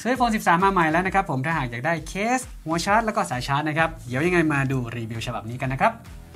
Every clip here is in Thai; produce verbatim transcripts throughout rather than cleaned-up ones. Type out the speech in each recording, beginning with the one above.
ซื้อ ไอโฟน สิบสาม มาใหม่แล้วนะครับผมถ้าหากอยากได้เคสหัวชาร์จแล้วก็สายชาร์จนะครับเดี๋ยวยังไงมาดูรีวิวฉบับนี้กันนะครับ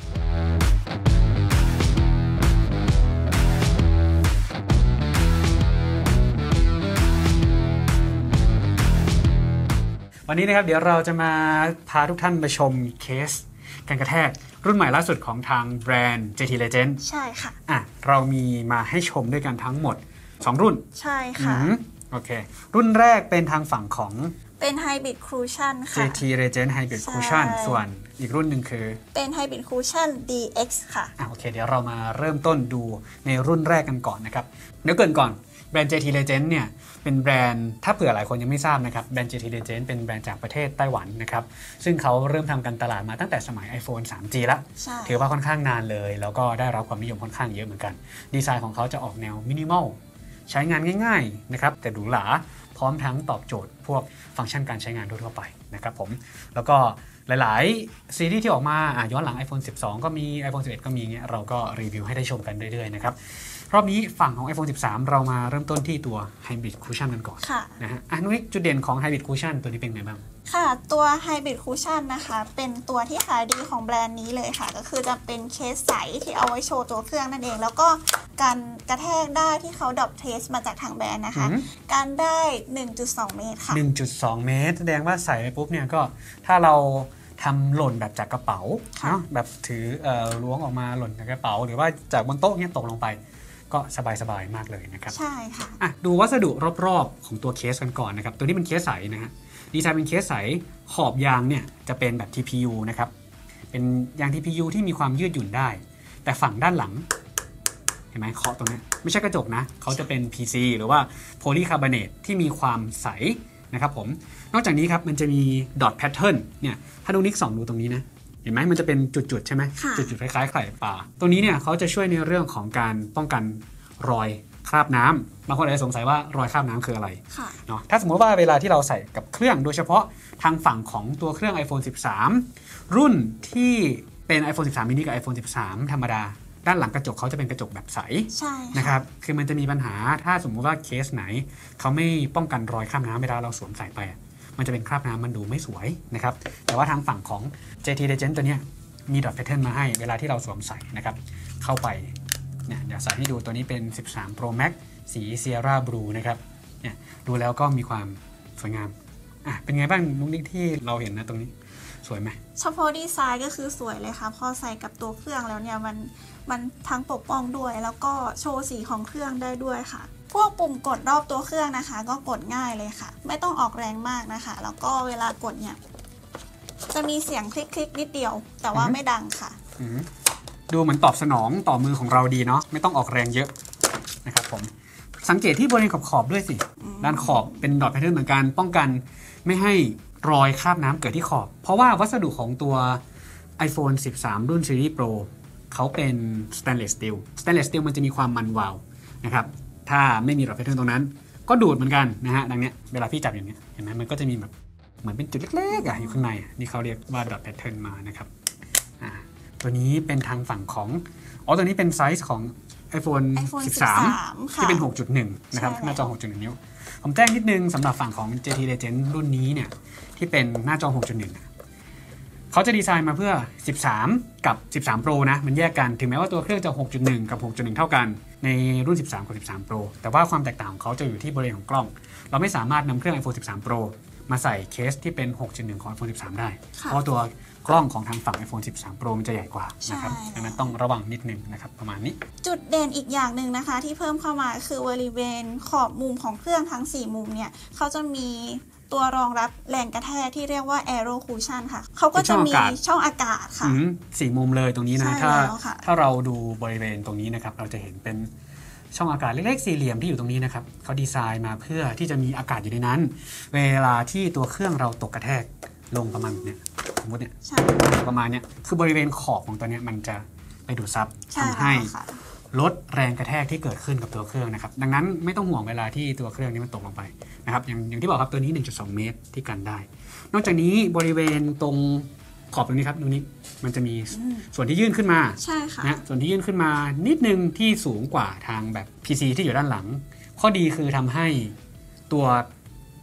วันนี้นะครับเดี๋ยวเราจะมาพาทุกท่านไปชมเคสกันกระแทกรุ่นใหม่ล่าสุดของทางแบรนด์ เจ ที Legend ใช่ค่ะอ่ะเรามีมาให้ชมด้วยกันทั้งหมดสองรุ่นใช่ค่ะโอเครุ่นแรกเป็นทางฝั่งของเป็น Hybrid Cushion ค่ะเจ ที Legend Hybrid Cushion ส่วนอีกรุ่นหนึ่งคือเป็น Hybrid Cushion ดี เอ็กซ์ ค่ะอ่ะโอเคเดี๋ยวเรามาเริ่มต้นดูในรุ่นแรกกันก่อนนะครับเดี๋ยวเกินก่อนแบรนด์ เจ ที Legend เนี่ยเป็นแบรนด์ถ้าเผื่อหลายคนยังไม่ทราบนะครับแบรนด์ เจ ที Legend เป็นแบรนด์จากประเทศไต้หวันนะครับซึ่งเขาเริ่มทำการตลาดมาตั้งแต่สมัย iPhone ทรีจี แล้วถือว่าค่อนข้างนานเลยแล้วก็ได้รับความนิยมค่อนข้างเยอะเหมือนกันดีไซน์ของเขาจะออกแนวมินิมอลใช้งานง่ายๆนะครับแต่หรูหราพร้อมทั้งตอบโจทย์พวกฟังก์ชันการใช้งานทั่วไปนะครับผมแล้วก็หลายๆซีรีส์ที่ออกมาอ่ะย้อนหลัง iPhone สิบสอง ก็มี iPhone สิบเอ็ด ก็มีเงี้ยเราก็รีวิวให้ได้ชมกันเรื่อยๆนะครับรอบนี้ฝั่งของ iPhone สิบสาม เรามาเริ่มต้นที่ตัว Hybrid Cushion กันก่อนนะฮะอ่ะนุ้ยจุดเด่นของ Hybrid Cushion ตัวนี้เป็นไงบ้างค่ะตัว Hybrid Cushion นะคะเป็นตัวที่ขายดีของแบรนด์นี้เลยค่ะก็คือจะเป็นเคสใสที่เอาไว้โชว์ตัวเครื่องนั่นเองแล้วก็การกระแทกได้ที่เขาดรอปเทสมาจากทางแบรนด์นะคะการได้ หนึ่งจุดสอง เมตรค่ะหนึ่งจุดสอง เมตรแสดงว่าใส่ไปปุ๊บเนี่ยก็ถ้าเราทำหล่นแบบจากกระเป๋าเนาะแบบถือเอ่อล้วงออกมาหล่นจากกระเป๋าหรือว่าจากบนโต๊ะเนี่ยตกลงไปก็สบายๆมากเลยนะครับใช่ค่ะอ่ะดูวัสดุรอบๆของตัวเคสกันก่อนนะครับตัวนี้เป็นเคสใสนะฮะดีไซน์เป็นเคสใสขอบยางเนี่ยจะเป็นแบบ ที พี ยู นะครับเป็นยาง ที พี ยู ที่มีความยืดหยุ่นได้แต่ฝั่งด้านหลังเห็นไหมเคาะตรงนี้ไม่ใช่กระจกนะเขาจะเป็น พี ซี หรือว่าโพลีคาร์บอเนตที่มีความใสนะครับผมนอกจากนี้ครับมันจะมีดอทแพทเทิร์นเนี่ยถ้าดูนิกส่องดูตรงนี้นะเห็นไหมมันจะเป็นจุดๆใช่ไหมจุดๆคล้ายๆไข่ปลาตรงนี้เนี่ยเขาจะช่วยในเรื่องของการป้องกันรอยคราบน้ำบางคนอาจจะสงสัยว่ารอยคราบน้ำคืออะไรเนาะถ้าสมมติว่าเวลาที่เราใส่กับเครื่องโดยเฉพาะทางฝั่งของตัวเครื่อง iPhone สิบสาม รุ่นที่เป็น iPhone สิบสาม mini กับ iPhone สิบสาม ธรรมดาด้านหลังกระจกเขาจะเป็นกระจกแบบใสนะครับคือมันจะมีปัญหาถ้าสมมุติว่าเคสไหนเขาไม่ป้องกันรอยคราบน้ำเวลาเราสวมใส่ไปมันจะเป็นคราบน้ำมันดูไม่สวยนะครับแต่ว่าทางฝั่งของ เจ ที Legend ตัวเนี้ยมีดอทแพทเทิร์นมาให้เวลาที่เราสวมใส่นะครับเข้าไปเนี่ยเดี๋ยวใส่ให้ดูตัวนี้เป็น สิบสาม Pro Max สี Sierra Blue นะครับเนี่ยดูแล้วก็มีความสวยงามอ่ะเป็นไงบ้างนุ๊กนิกที่เราเห็นนะตรงนี้สวยไหมเฉพาะดีไซน์ก็คือสวยเลยค่ะพอใส่กับตัวเครื่องแล้วเนี่ยมันมันทั้งปกป้องด้วยแล้วก็โชว์สีของเครื่องได้ด้วยค่ะพวกปุ่มกดรอบตัวเครื่องนะคะก็กดง่ายเลยค่ะไม่ต้องออกแรงมากนะคะแล้วก็เวลากดเนี่ยจะมีเสียงคลิกๆนิดเดียวแต่ว่าไม่ดังค่ะดูเหมือนตอบสนองต่อมือของเราดีเนาะไม่ต้องออกแรงเยอะนะครับผมสังเกตที่บริเวณขอบๆด้วยสิด้านขอบเป็นดอทแพทเทิร์นเหมือนกันป้องกันไม่ให้รอยคราบน้ำเกิดที่ขอบเพราะว่าวัสดุของตัว iPhone สิบสาม รุ่น Series Pro เขาเป็น Stainless Steel Stainless Steel มันจะมีความมันวาวนะครับถ้าไม่มีดอทแพทเทิร์นตรงนั้นก็ดูดเหมือนกันนะฮะดังนี้เวลาพี่จับอย่างนี้เห็นไหมมันก็จะมีแบบเหมือนเป็นจุดเล็กๆอ่ะอยู่ข้างในนี่เขาเรียกว่าดอทแพทเทิร์นมานะครับอ่าตัวนี้เป็นทางฝั่งของอ๋อตัวนี้เป็นไซส์ของ iPhone สิบสาม ที่เป็น หกจุดหนึ่ง นะครับหน้าจอ หกจุดหนึ่ง นิ้วผมแจ้งนิดนึงสำหรับฝั่งของ เจ ที Legend รุ่นนี้เนี่ยที่เป็นหน้าจอ หกจุดหนึ่ง เขาจะดีไซน์มาเพื่อสิบสามกับ สิบสาม Pro นะมันแยกกันถึงแม้ว่าตัวเครื่องจะ หกจุดหนึ่ง กับ หกจุดหนึ่ง เท่ากันในรุ่นสิบสามกับสิบสาม Pro แต่ว่าความแตกต่างของเขาจะอยู่ที่บริเวณของกล้องเราไม่สามารถนำเครื่อง iPhone สิบสาม Pro มาใส่เคสที่เป็น หกจุดหนึ่ง ของ iPhone สิบสาม ได้เพราะตัวกล้องของทางฝั่ง iPhone สิบสาม Pro มันจะใหญ่กว่านะครับดังนั้นต้องระวังนิดนึงนะครับประมาณนี้จุดเด่นอีกอย่างหนึ่งนะคะที่เพิ่มเข้ามาคือบริเวณขอบมุมของเครื่องทั้งสี่มุมเนี่ยเขาจะมีตัวรองรับแรงกระแทกที่เรียกว่า Aero Cushion ค่ะเขาก็จะมีช่องอากาศค่ะสี่มุมเลยตรงนี้นะถ้าถ้าเราดูบริเวณตรงนี้นะครับเราจะเห็นเป็นช่องอากาศเล็กๆสี่เหลี่ยมที่อยู่ตรงนี้นะครับเขาดีไซน์มาเพื่อที่จะมีอากาศอยู่ในนั้นเวลาที่ตัวเครื่องเราตกกระแทกลงประมาณเนี่ยสมมติเนี่ยประมาณเนี้ยคือบริเวณขอบของตัวเนี้ยมันจะไปดูดซับทำให้ลดแรงกระแทกที่เกิดขึ้นกับตัวเครื่องนะครับดังนั้นไม่ต้องห่วงเวลาที่ตัวเครื่องนี้มันตกลงไปนะครับอย่างอย่างที่บอกครับตัวนี้ หนึ่งจุดสอง เมตรที่กันได้นอกจากนี้บริเวณตรงขอบตรงนี้ครับตรงนี้มันจะมีส่วนที่ยื่นขึ้นมาใช่ค่ะนะส่วนที่ยื่นขึ้นมานิดนึงที่สูงกว่าทางแบบ พี ซี ที่อยู่ด้านหลังข้อดีคือทำให้ตัว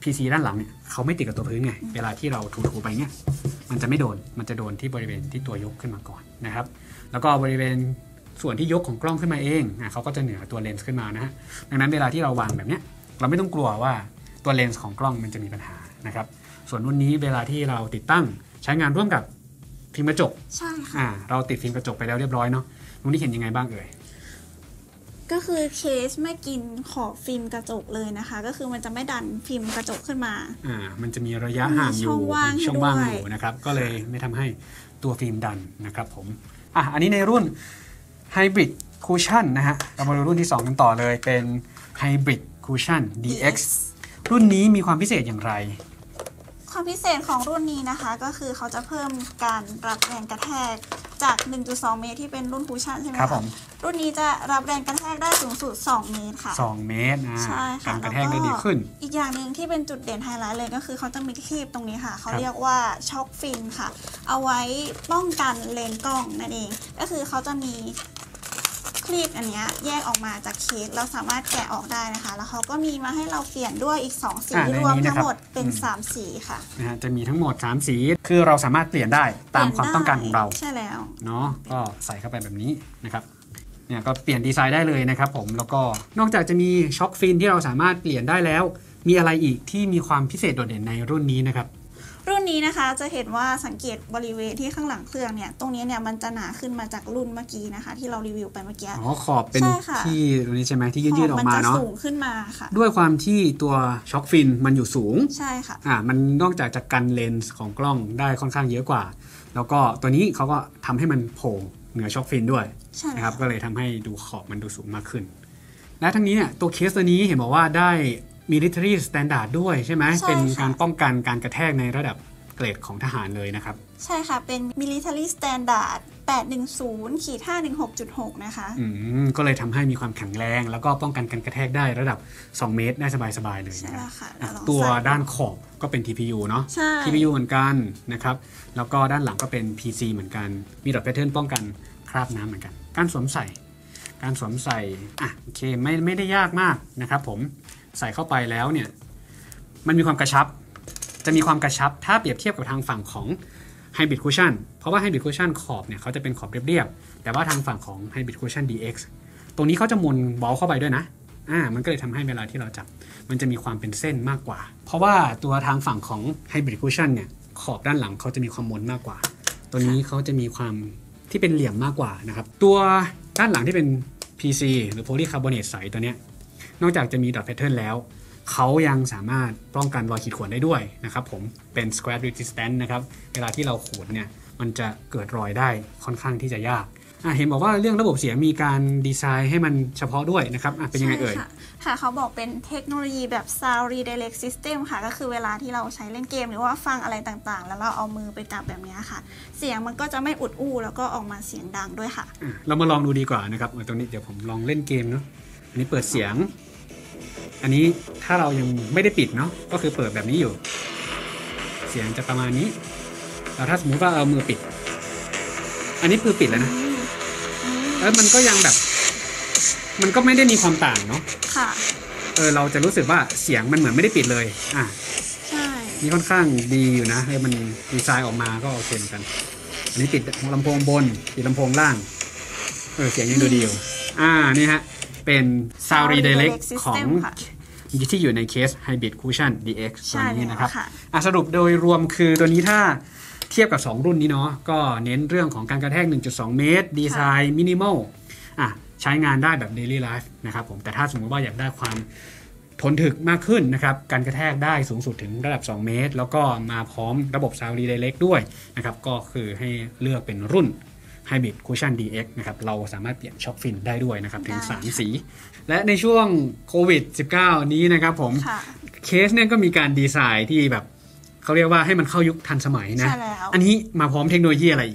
พี ซี ด้านหลังเนี่ยเขาไม่ติดกับตัวพื้นไงเวลาที่เราถูๆไปเนี่ยมันจะไม่โดนมันจะโดนที่บริเวณที่ตัวยกขึ้นมาก่อนนะครับแล้วก็บริเวณส่วนที่ยกของกล้องขึ้นมาเองอ่ะเขาก็จะเหนือตัวเลนส์ขึ้นมานะฮะดังนั้นเวลาที่เราวางแบบเนี้ยเราไม่ต้องกลัวว่าตัวเลนส์ของกล้องมันจะมีปัญหานะครับส่วนรุ่นนี้เวลาที่เราติดตั้งใช้งานร่วมกับฟิล์มกระจกใช่ค่ะอ่าเราติดฟิล์มกระจกไปแล้วเรียบร้อยเนาะรุ่นนี้เห็นยังไงบ้างเอ่ยก็คือเคสไม่กินขอบฟิล์มกระจกเลยนะคะก็คือมันจะไม่ดันฟิล์มกระจกขึ้นมาอ่ามันจะมีระยะห่างอยู่ช่องว่างอยู่นะครับก็เลยไม่ทำให้ตัวฟิล์มดันนะครับผมอ่ะอันนี้ในรุ่น Hybrid Cushion นะฮะเรามาดูรุ่นที่สองกันต่อเลยเป็น Hybrid Cushion ดี เอ็กซ์ รุ่นนี้มีความพิเศษอย่างไรความพิเศษของรุ่นนี้นะคะก็คือเขาจะเพิ่มการรับแรงกระแทกจาก หนึ่งจุดสอง เมตรที่เป็นรุ่นคูชั่นใช่ไหมคะครับผมรุ่นนี้จะรับแรงกระแทกได้สูงสุดสองเมตรค่ะสองเมตรนะใช่ค่ะการกระแทกได้ดีขึ้นอีกอย่างหนึ่งที่เป็นจุดเด่นไฮไลท์เลยก็คือเขาจะมีคลีปตรงนี้ค่ะเขาเรียกว่าช็อคฟินค่ะเอาไว้ป้องกันเลนส์กล้องนั่นเองก็คือเขาจะมีคลีปอันนี้แยกออกมาจากเคสเราสามารถแกะออกได้นะคะแล้วเขาก็มีมาให้เราเปลี่ยนด้วยอีกสองสีรวมทั้งหมดเป็นสามสีค่ะนะฮะจะมีทั้งหมดสามสีคือเราสามารถเปลี่ยนได้ตามความต้องการของเราใช่แล้วเนาะก็ใส่เข้าไปแบบนี้นะครับเนี่ยก็เปลี่ยนดีไซน์ได้เลยนะครับผมแล้วก็นอกจากจะมีช็อคฟินที่เราสามารถเปลี่ยนได้แล้วมีอะไรอีกที่มีความพิเศษโดดเด่นในรุ่นนี้นะครับรุ่นนี้นะคะจะเห็นว่าสังเกตบริเวณที่ข้างหลังเครื่องเนี่ยตรงนี้เนี่ยมันจะหนาขึ้นมาจากรุ่นเมื่อกี้นะคะที่เรารีวิวไปเมื่อกี้อ๋อขอบเป็นที่ตรงนี้ใช่ไหมที่ยืดๆออกมาเนาะมันจะสูงขึ้นมาค่ะด้วยความที่ตัวช็อคฟินมันอยู่สูงใช่ค่ะอ่ามันนอกจากจะกันเลนส์ของกล้องได้ค่อนข้างเยอะกว่าแล้วก็ตัวนี้เขาก็ทำให้มันโผล่เหนือช็อคฟินด้วยนะครับก็เลยทำให้ดูขอบมันดูสูงมากขึ้นและทั้งนี้เนี่ยตัวเคสตัวนี้เห็นบอกว่าได้ military standard ด้วยใช่ไหมเป็นการป้องกันการกระแทกในระดับเกรดของทหารเลยนะครับใช่ค่ะเป็น military standard แปดหนึ่งศูนย์ ห้าหนึ่งหกจุดหก นะคะอืมก็เลยทำให้มีความแข็งแรงแล้วก็ป้องกันการกระแทกได้ระดับสองเมตรได้สบายๆเลยนะครับตัวด้านขอบก็เป็น ที พี ยู เนาะ ที พี ยู เหมือนกันนะครับแล้วก็ด้านหลังก็เป็น พี ซี เหมือนกันมีดอทแพทเทิร์นป้องกันคราบน้ำเหมือนกันการสวมใส่การสวมใส่อ่ะโอเคไม่ไม่ได้ยากมากนะครับผมใส่เข้าไปแล้วเนี่ยมันมีความกระชับจะมีความกระชับถ้าเปรียบเทียบกับทางฝั่งของ Hybrid Cushion เพราะว่า Hybrid Cushion ขอบเนี่ยเขาจะเป็นขอบเรียบๆแต่ว่าทางฝั่งของ Hybrid Cushion ดี เอ็กซ์ ตรงนี้เขาจะมนเบาเข้าไปด้วยนะอ่ามันก็เลยทำให้เวลาที่เราจับมันจะมีความเป็นเส้นมากกว่าเพราะว่าตัวทางฝั่งของ Hybrid Cushion เนี่ยขอบด้านหลังเขาจะมีความมนมากกว่าตัวนี้เขาจะมีความที่เป็นเหลี่ยมมากกว่านะครับตัวด้านหลังที่เป็น พี ซี หรือ Polycarbonate ใสตัวเนี้ยนอกจากจะมี dot pattern แล้วเขายังสามารถป้องกันรอยขีดข่วนได้ด้วยนะครับผมเป็น scratch resistant นะครับเวลาที่เราขูดเนี่ยมันจะเกิดรอยได้ค่อนข้างที่จะยากอ่ะเห็นบอกว่าเรื่องระบบเสียงมีการดีไซน์ให้มันเฉพาะด้วยนะครับอ่ะเป็นยังไงเอ่ยค่ะเขาบอกเป็นเทคโนโลยีแบบ sound redirect system ค่ะก็คือเวลาที่เราใช้เล่นเกมหรือว่าฟังอะไรต่างๆแล้วเราเอามือไปจับแบบนี้ค่ะเสียงมันก็จะไม่อุดอู้แล้วก็ออกมาเสียงดังด้วยค่ะเรามาลองดูดีกว่านะครับตรงนี้เดี๋ยวผมลองเล่นเกมเนาะอันนี้เปิดเสียงอันนี้ถ้าเรายังไม่ได้ปิดเนาะก็คือเปิดแบบนี้อยู่เสียงจะประมาณนี้แล้วถ้าสมมุติว่าเอามือปิดอันนี้คือปิดแล้วนะแล้วมันก็ยังแบบมันก็ไม่ได้มีความต่างเนาะค่ะเออเราจะรู้สึกว่าเสียงมันเหมือนไม่ได้ปิดเลยอ่ะใช่นี่ค่อนข้างดีอยู่นะเออมันดีไซน์ออกมาก็โอเคเหมือนกันอันนี้ปิดลำโพงบนปิดลำโพงล่างเออเสียงยังดูดีอยู่อ่านี่ฮะเป็น Sound Redirect ของที่อยู่ในเคส Hybrid Cushion ดี เอ็กซ์ ตัวนี้นะครับอ่ะสรุปโดยรวมคือตัวนี้ถ้าเทียบกับสองรุ่นนี้เนาะก็เน้นเรื่องของการกระแทก หนึ่งจุดสอง เมตรดีไซน์มินิมอลอ่ะใช้งานได้แบบ Daily Life นะครับผมแต่ถ้าสมมติว่าอยากได้ความทนถึกมากขึ้นนะครับการกระแทกได้สูงสุดถึงระดับสองเมตรแล้วก็มาพร้อมระบบ Sound Redirect ด้วยนะครับก็คือให้เลือกเป็นรุ่นHybrid Cushion ดี เอ็กซ์ นะครับเราสามารถเปลี่ยนช็อคฟินได้ด้วยนะครับถึงสามสีและในช่วงโควิด สิบเก้า นี้นะครับผมเคสเนี่ยก็มีการดีไซน์ที่แบบเขาเรียกว่าให้มันเข้ายุคทันสมัยนะอันนี้มาพร้อมเทคโนโลยีอะไรอีกเอ่ย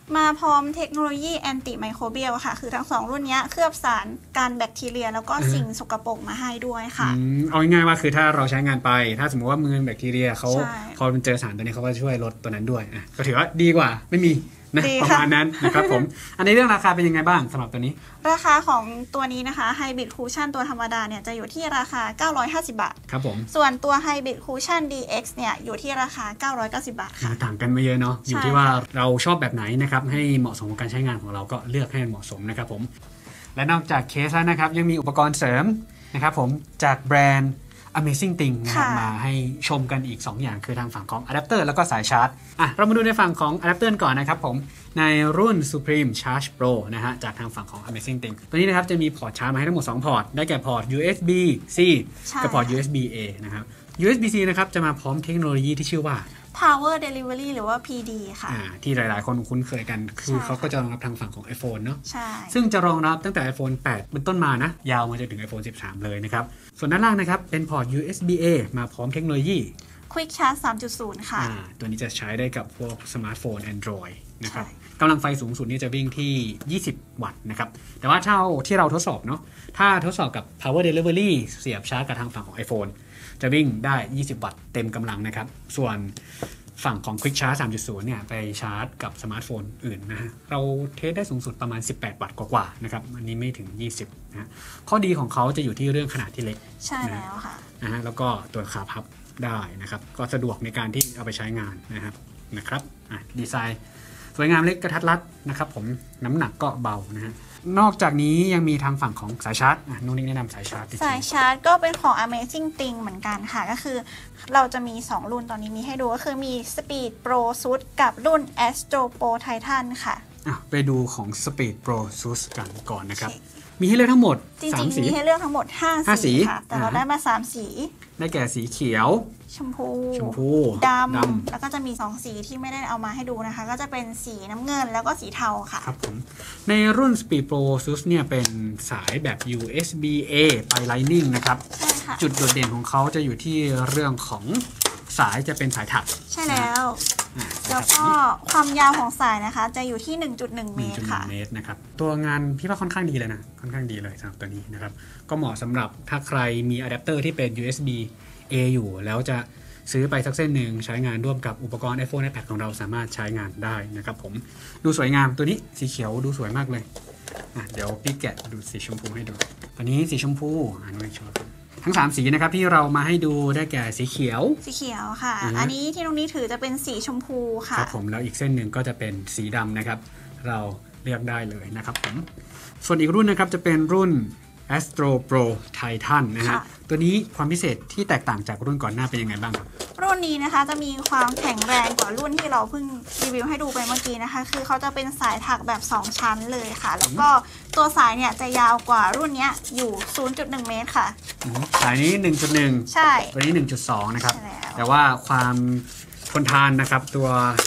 มาพร้อมเทคโนโลยีแอนติไมโครเบียลค่ะคือทั้งสองรุ่นนี้เคลือบสารการแบคทีเรียแล้วก็สิ่งสกปรกมาให้ด้วยค่ะเอาง่ายๆว่าคือถ้าเราใช้งานไปถ้าสมมติว่ามือแบคทีเรียเขาพอมันเจอสารตัวนี้เขาก็ช่วยลดตัวนั้นด้วยอ่ะก็ถือว่าดีกว่าไม่มีนะประมาณนั้นนะครับผมอันนี้เรื่องราคาเป็นยังไงบ้างสำหรับตัวนี้ราคาของตัวนี้นะคะ Hybrid Cushion ตัวธรรมดาเนี่ยจะอยู่ที่ราคาเก้าร้อยห้าสิบบาทครับผมส่วนตัว Hybrid Cushion ดี เอ็กซ์ เนี่ยอยู่ที่ราคาเก้าร้อยเก้าสิบบาทค่ะต่างกันไม่เยอะเนาะอยู่ที่ว่าเราชอบแบบไหนนะครับให้เหมาะสมกับการใช้งานของเราก็เลือกให้เหมาะสมนะครับผมและนอกจากเคสแล้วนะครับยังมีอุปกรณ์เสริมนะครับผมจากแบรนด์ Amazing Thing นะครับมาให้ชมกันอีกสองอย่างคือทางฝั่งของอะแดปเตอร์แล้วก็สายชาร์จอ่ะเรามาดูในฝั่งของอะแดปเตอร์ก่อนนะครับผมในรุ่น Supreme Charge Pro นะฮะจากทางฝั่งของ Amazing Thing ตัวนี้นะครับจะมีพอร์ตชาร์จมาให้ทั้งหมดสองพอร์ตได้แก่พอร์ต ยู เอส บี ซี กับพอร์ต ยู เอส บี เอ นะครับ ยู เอส บี ซี นะครับจะมาพร้อมเทคโนโลยีที่ชื่อว่า Power Delivery หรือว่า พี ดี ค่ะที่หลายๆคนคุ้นเคยกันคือเขาก็จะรองรับทางฝั่งของ iPhone เนาะใช่ซึ่งจะรองรับตั้งแต่ iPhone แปดเป็นต้นมานะยาวมาจนถึง iPhone สิบสามเลยนะครับส่วนด้านล่างนะครับเป็นพอร์ต ยู เอส บี เอ มาพร้อมเทคโนโลยี Quick Charge สามจุดศูนย์ ค่ะตัวนี้จะใช้ได้กับพวกสมาร์ทโฟน Android นะครับกำลังไฟสูงสุดนี่จะวิ่งที่ยี่สิบวัตต์นะครับแต่ว่าเท่าที่เราทดสอบเนาะถ้าทดสอบกับ Power Delivery เสียบชาร์จกับทางฝั่งของ iPhone จะวิ่งได้ยี่สิบวัตต์เต็มกำลังนะครับส่วนฝั่งของ Quick Charge สามจุดศูนย์ เนี่ยไปชาร์จกับสมาร์ทโฟนอื่นนะฮะเราเทสได้สูงสุดประมาณสิบแปดวัตต์กว่าๆนะครับอันนี้ไม่ถึงยี่สิบนะข้อดีของเขาจะอยู่ที่เรื่องขนาดที่เล็กใช่แล้วค่ะนะฮะแล้วก็ตัวขาพับได้นะครับก็สะดวกในการที่เอาไปใช้งานนะครับนะครับอ่ะดีไซน์สวยงามเล็กกระทัดรัดนะครับผมน้ำหนักก็เบานะฮะนอกจากนี้ยังมีทางฝั่งของสายชาร์จอ่ะนุ่นนี่แนะนำสายชาร์จสายชาร์จก็เป็นของ Amazing Thing เหมือนกันค่ะก็คือเราจะมีสองรุ่นตอนนี้มีให้ดูก็คือมี Speed Pro Suit กับรุ่น Astro Pro Titan ค่ะอ่ะไปดูของ Speed Pro Suit กันก่อนนะครับมีให้เลือกทั้งหมดสามสีมีให้เลือกทั้งหมดห้าสีค่ะแต่เราได้มาสามสีได้แก่สีเขียวชมพูชมพูดำแล้วก็จะมีสองสีที่ไม่ได้เอามาให้ดูนะคะก็จะเป็นสีน้ำเงินแล้วก็สีเทาค่ะครับผมในรุ่น Speed Pro Suit เนี่ยเป็นสายแบบ ยู เอส บี เอ ไป Lightning นะครับใช่ค่ะจุดโดดเด่นของเขาจะอยู่ที่เรื่องของสายจะเป็นสายถักใช่แล้วแล้วก็ความยาวของสายนะคะจะอยู่ที่ หนึ่งจุดหนึ่ง เมตรค่ะเมตรนะครับตัวงานพี่ว่าค่อนข้างดีเลยนะค่อนข้างดีเลยสำหรับตัวนี้นะครับก็เหมาะสำหรับถ้าใครมีอะแดปเตอร์ที่เป็น ยู เอส บี เอ อยู่แล้วจะซื้อไปสักเส้นหนึ่งใช้งานร่วมกับอุปกรณ์ iPhone iPad ของเราสามารถใช้งานได้นะครับผมดูสวยงามตัวนี้สีเขียวดูสวยมากเลยอ่ะเดี๋ยวพี่แกะดูสีชมพูให้ดูตัวนี้สีชมพูอ่านไม่ชอบทั้งสามสีนะครับที่เรามาให้ดูได้แก่สีเขียวสีเขียวค่ะ อ, อันนี้ที่ตรงนี้ถือจะเป็นสีชมพูค่ะครับผมแล้วอีกเส้นหนึ่งก็จะเป็นสีดำนะครับเราเลือกได้เลยนะครับผมส่วนอีกรุ่นนะครับจะเป็นรุ่น Astro Pro Titan นะฮะตัวนี้ความพิเศษที่แตกต่างจากรุ่นก่อนหน้าเป็นยังไงบ้างครับรุ่นนี้นะคะจะมีความแข็งแรงกว่ารุ่นที่เราเพิ่งรีวิวให้ดูไปเมื่อกี้นะคะคือเขาจะเป็นสายถักแบบสองชั้นเลยค่ะแล้วก็ตัวสายเนี่ยจะยาวกว่ารุ่นนี้อยู่ ศูนย์จุดหนึ่ง เมตรค่ะสายนี้ หนึ่งจุดหนึ่งใช่ตัวนี้ หนึ่งจุดสอง นะครับแต่ว่าความทนทานนะครับตัว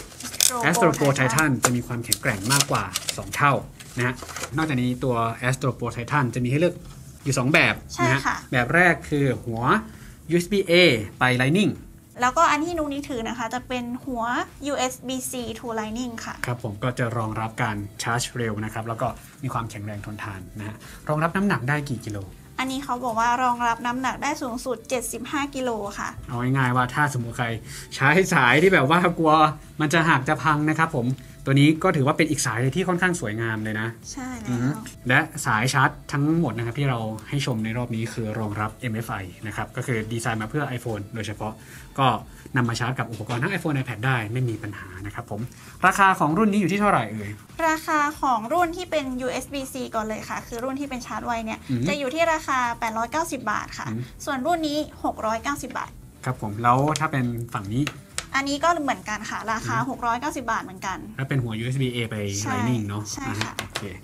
Astro Pro Titan จะมีความแข็งแกร่งมากกว่าสองเท่านะฮะนอกจากนี้ตัว Astro Pro Titan จะมีให้เลือกอยู่สองแบบนะฮะแบบแรกคือหัว ยู เอส บี เอ ไป Lightning แล้วก็อันที่นุ้งนี้ถือนะคะจะเป็นหัว ยู เอส บี ซี to Lightning ค่ะครับผมก็จะรองรับการชาร์จเร็วนะครับแล้วก็มีความแข็งแรงทนทานนะฮะรองรับน้ำหนักได้กี่กิโลอันนี้เขาบอกว่ารองรับน้ำหนักได้สูงสุดเจ็ดสิบห้ากิโลค่ะเอาง่ายๆว่าถ้าสมมติใครใช้สายที่แบบว่ากลัวมันจะหักจะพังนะครับผมตัวนี้ก็ถือว่าเป็นอีกสายที่ค่อนข้างสวยงามเลยนะใช่แล้วและสายชาร์จทั้งหมดนะครับที่เราให้ชมในรอบนี้คือรองรับ เอ็ม เอฟ ไอ นะครับก็คือดีไซน์มาเพื่อ iPhone โดยเฉพาะก็นำมาชาร์จกับอุปกรณ์ทั้ง iPhone iPad ได้ไม่มีปัญหานะครับผมราคาของรุ่นนี้อยู่ที่เท่าไหร่เอ่ยราคาของรุ่นที่เป็น ยู เอส บี ซี ก่อนเลยค่ะคือรุ่นที่เป็นชาร์จไวเนี่ยจะอยู่ที่ราคาแปดร้อยเก้าสิบบาทค่ะส่วนรุ่นนี้หกร้อยเก้าสิบบาทครับผมแล้วถ้าเป็นฝั่งนี้อันนี้ก็เหมือนกันค่ะราคาหกร้อยเก้าสิบบาทเหมือนกันถ้าเป็นหัว ยู เอส บี เอ ไป Lightning เนาะใช่ค่ะโอเค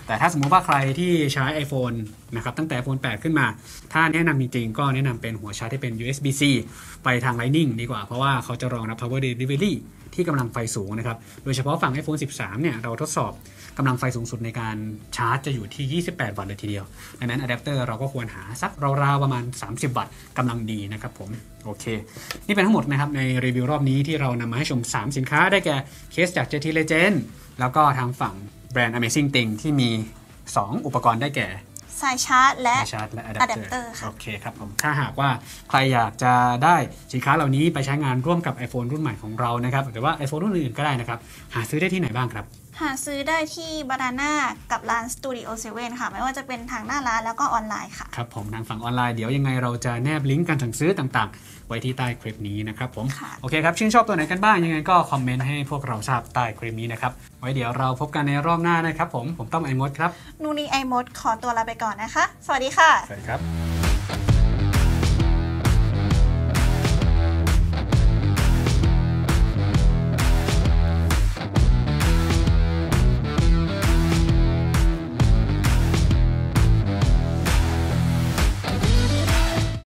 แต่ถ้าสมมุติว่าใครที่ใช้ iPhone นะครับตั้งแต่ iPhone แปดขึ้นมาถ้าแนะนำจริงๆก็แนะนำเป็นหัวชาร์จที่เป็น ยู เอส บี ซี ไปทาง Lightning ดีกว่าเพราะว่าเขาจะรองรับ Power Delivery ที่กำลังไฟสูงนะครับโดยเฉพาะฝั่ง iPhone สิบสามเนี่ยเราทดสอบกำลังไฟสูงสุดในการชาร์จจะอยู่ที่ ยี่สิบแปด วัตต์เลยทีเดียวดังนั้นอะแดปเตอร์เราก็ควรหาสักราวๆประมาณสามสิบ วัตต์กำลังดีนะครับผมโอเคนี่เป็นทั้งหมดนะครับในรีวิวรอบนี้ที่เรานำมาให้ชมสามสินค้าได้แก่เคสจาก เจ ที Legend แล้วก็ทางฝั่งแบรนด์ Amazing Thing ที่มีสองอุปกรณ์ได้แก่สายชาร์จและสายชาร์จและอะแดปเตอร์ค่ะโอเคครับผมถ้าหากว่าใครอยากจะได้สินค้าเหล่านี้ไปใช้งานร่วมกับ iPhone รุ่นใหม่ของเรานะครับหรือว่า iPhone รุ่นอื่นๆก็ได้นะครับหาซื้อได้ที่ไหนบ้างครับหาซื้อได้ที่ Banana กับร้าน Studio เซเว่น ค่ะไม่ว่าจะเป็นทางหน้าร้านแล้วก็ออนไลน์ค่ะครับผมทางฝั่งออนไลน์เดี๋ยวยังไงเราจะแนบลิงก์การสั่งซื้อต่างๆไว้ที่ใต้คลิปนี้นะครับผมโอเคครับชื่นชอบตัวไหนกันบ้างยังไงก็คอมเมนต์ให้พวกเราทราบใต้คลิปนี้นะครับไว้เดี๋ยวเราพบกันในรอบหน้านะครับผมผมต้อมไอมดครับนูนีไอมดขอตัวลาไปก่อนนะคะสวัสดีค่ะสวัสดีครับ